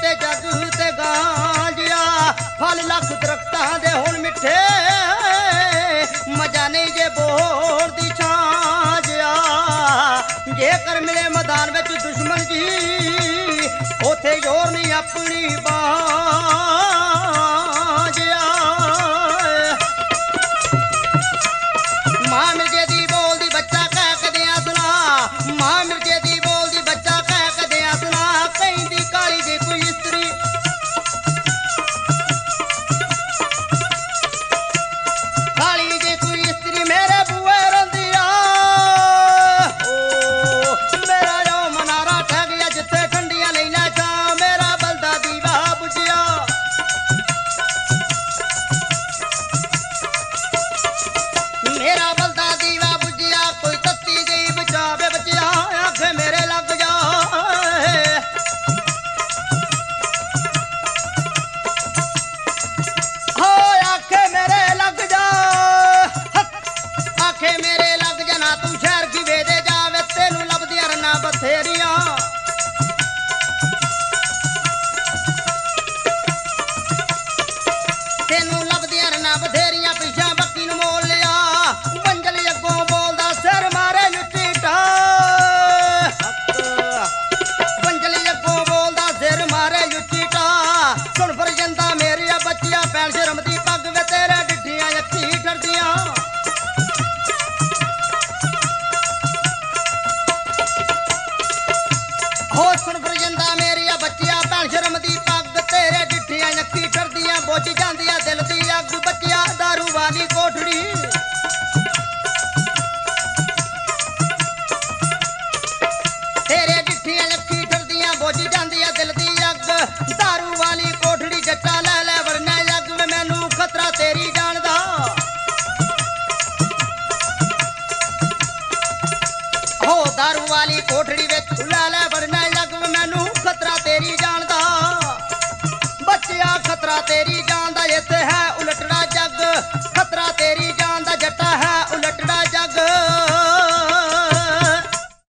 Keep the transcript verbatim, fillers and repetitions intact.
ਮੇਰੇ ਜੱਗ ਤੇ ਗਾਂਜਿਆ ਫਲ ਲੱਖ ਦਰਖਤਾਂ ਦੇ ਹੁਣ ਮਿੱਠੇ ਮਜ਼ਾ ਨਹੀਂ ਜੇ ਬੋੜ ਦੀ ਛਾਂਜਿਆ ਜੇਕਰ ਮਿਲੇ ਮੈਦਾਨ ਵਿੱਚ ਦੁਸ਼ਮਣ ਜੀ ਉਥੇ ਜ਼ੋਰ ਨਹੀਂ ਆਪਣੀ ਬਾਂਝਿਆ ਮਾਂ ਮਿਰਜੇ ਦੀ ਬੋਲਦੀ ਬੱਚਾ ਕਹਿ ਕਦਿਆਂ ਸੁਣਾ ਮਾਂ ਮਿਰਜੇ ਦੀ ਬੋਲਦੀ ਬੱਚਾ ਕਹਿ ਕਦਿਆਂ ਸੁਣਾ ਕਹਿੰਦੀ ਕਾਲੀ ਜੇ ਕੋਈ ਇਸਤਰੀ ਕਾਲੀ ਜੇ ਕੋਈ ਇਸਤਰੀ ਮੇਰੇ ਬੂਏ ਰੋਂਦੀ ਆ ਓ ਮੇਰਾ ਜੋ ਮਨਾਰਾ ਠਹਿ ਗਿਆ ਜਿੱਥੇ ਠੰਡੀਆਂ ਲੈਣਾ ਚਾ ਮੇਰਾ ਬਲਦਾ ਦੀਵਾ ਬੁਝਿਆ ਮੇਰਾ ਬਲਦਾ ਦੀਵਾ ਬੁਝਿਆ ਕੋਈ ਤੱਤੀ ਗਈ ਬਚਾਵੇ ਬਚਿਆ ਆਖੇ ਮੇਰੇ ਲੱਗ ਜਾ ਹੋ ਆਖੇ ਮੇਰੇ ਲੱਗ ਜਾ ਆਖੇ ਮੇਰੇ ਲੱਗ ਜਾ ਨਾ ਤੂੰ ਸ਼ਹਿਰ ਕੀ ਵੇਦੇ ਜਾਵੇ ਤੈਨੂੰ ਲੱਭਦੀਆਂ ਰੰਨਾਂ ਬਥੇਰੀਆਂ ਤੈਨੂੰ ਲੱਭਦੀਆਂ ਰੰਨਾਂ ਬਥੇਰੀਆਂ ਪਿੱਛਾ ਬੱਕੀ ਨੂੰ ਮੋਲ ਲਿਆ ਵੰਜਲ ਅੱਗੋਂ ਬੋਲਦਾ ਸਿਰ ਮਾਰੇ ਲੁੱਟੀ ਟਾ ਵੰਜਲ ਅੱਗੋਂ ਬੋਲਦਾ ਸਿਰ ਮਾਰੇ ਲੁੱਟੀ ਟਾ ਸੁਣ ਫਿਰ ਜਾਂਦਾ ਮੇਰੀਆਂ ਬੱਚੀਆਂ ਪੈਣ ਸ਼ਰਮ ਦੀ ਪੱਗ ਵੇ ਤੇਰੇ ਡਿੱਡੀਆਂ ਅੱਖੀ ਡਰਦੀਆਂ ਹੋ ਸੁਣ ਫਿਰ ਜਾਂਦਾ ਮੇਰੀਆਂ ਬੱਚੀਆਂ ਪੈਣ ਸ਼ਰਮ ਦੀ ਪੱਗ ਤੇਰੇ ਡਿੱਡੀਆਂ ਅੱਖੀ ਡਰਦੀਆਂ ਬੁੱਝ ਜਾਂਦੀਆਂ ਦਿਲ ਦੀ ਅੱਗ ਬੱਚਿਆ ਦਾਰੂ ਵਾਲੀ ਕੋਠੜੀ ਤੇਰੇ ਡਿੱਠੀਆਂ ਅੱਖੀ ਡਰਦੀਆਂ ਬੁੱਝ ਜਾਂਦੀਆਂ ਦਿਲ ਦੀ ਅੱਗ ਦਾਰੂ ਵਾਲੀ ਕੋਠੜੀ ਜੱਟਾ ਲੈ ਲੈ ਵਰਨਾ ਅੱਗ ਵੇ ਮੈਨੂੰ ਖਤਰਾ ਤੇਰੀ ਜਾਣ ਦਾ ਹੋ ਦਾਰੂ ਵਾਲੀ ਕੋਠੜੀ ਵਿੱਚ